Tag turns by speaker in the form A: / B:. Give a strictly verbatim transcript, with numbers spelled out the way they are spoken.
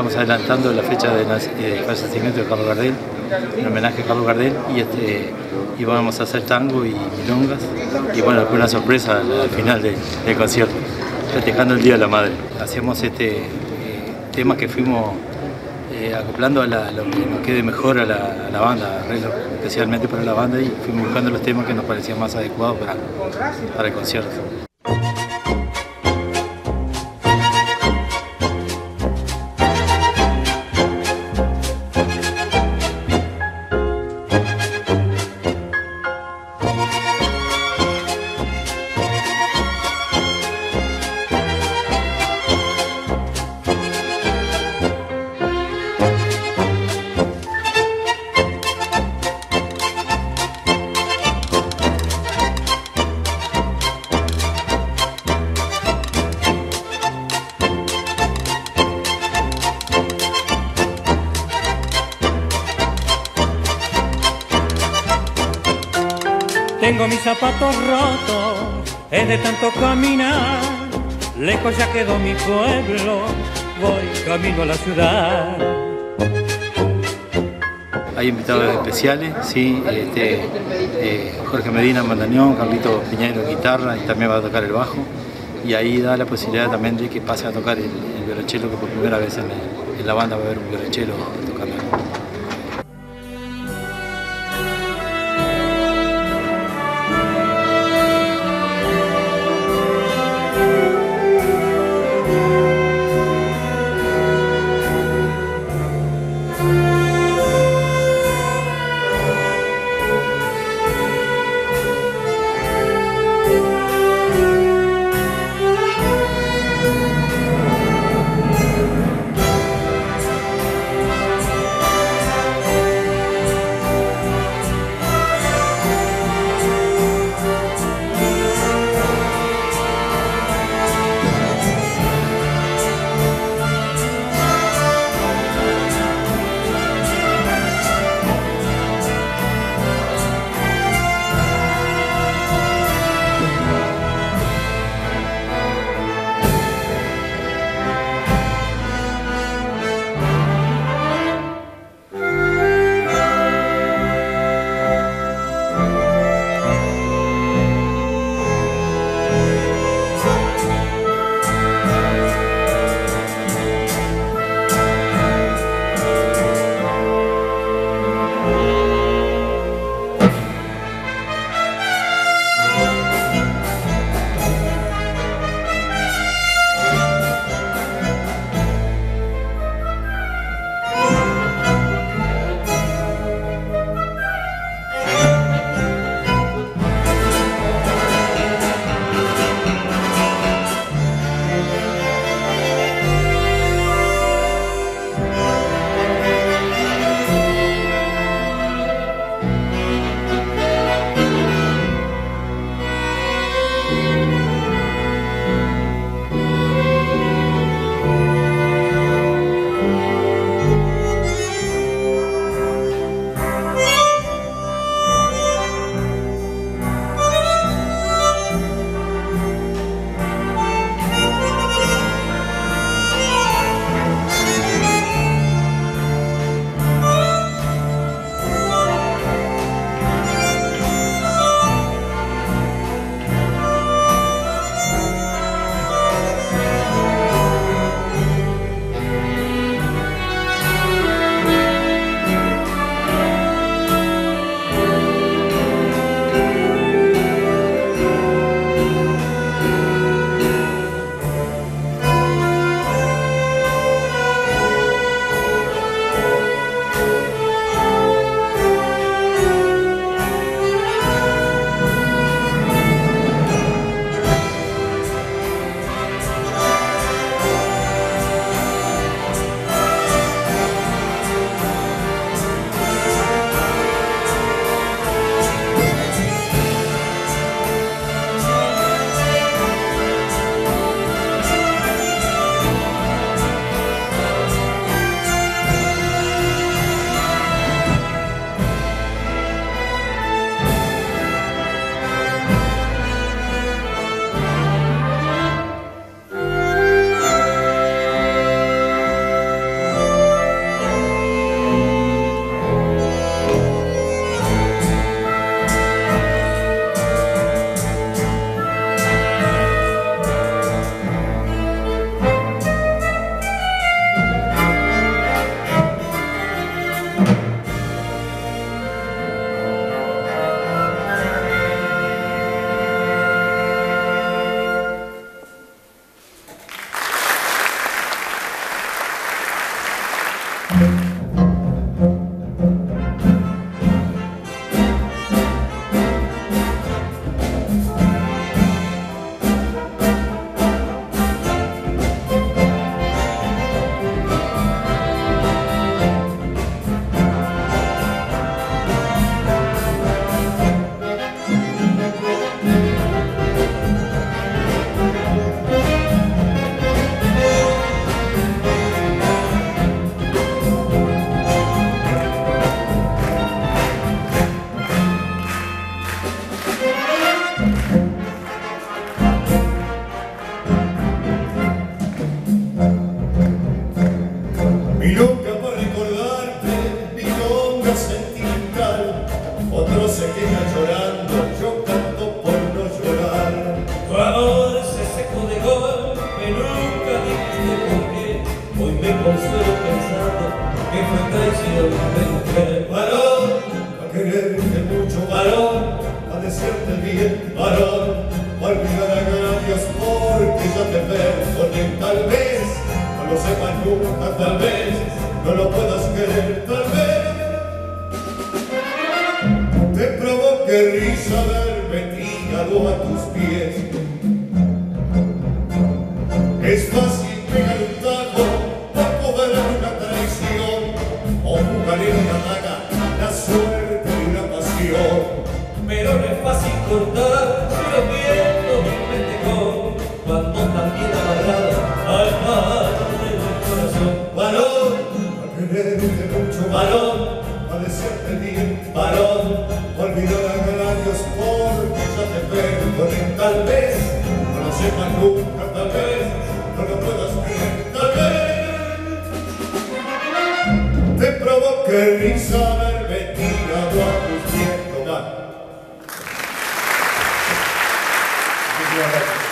A: estamos adelantando la fecha de eh, fallecimiento de Carlos Gardel, en homenaje a Carlos Gardel, y, este, y vamos a hacer tango y milongas, y bueno, fue una sorpresa al, al final de, del concierto, festejando el Día de la Madre. Hacíamos este eh, tema que fuimos eh, acoplando a la, lo que nos quede mejor a la, a la banda, arreglo especialmente para la banda, y fuimos buscando los temas que nos parecían más adecuados para, para el concierto.
B: Tengo mis zapatos rotos, es de tanto caminar, lejos ya quedó mi pueblo, voy camino a la ciudad.
A: Hay invitados especiales, sí, este, eh, Jorge Medina, bandoneón, Carlito Piñero, guitarra, y también va a tocar el bajo, y ahí da la posibilidad también de que pase a tocar el, el violonchelo, que por primera vez en, el, en la banda va a haber un violonchelo tocando.
C: querís haberme tirado a tus pies. Es fácil pegar un tajo para cobrar una traición o jugar en una daga la suerte de una pasión.
D: Pero no es fácil cortar si lo viento me dejó cuando también amarrado al mar del corazón. Varón,
C: A quererte mucho,
D: varón,
C: a desearte bien,
D: varón,
C: olvidar a agravios porque ya te perdoné. Tal vez no lo sepas nunca, tal vez no lo puedas creer, tal vez te provoque risa haberme tirado a tus pies. Tomar. Muchísimas gracias.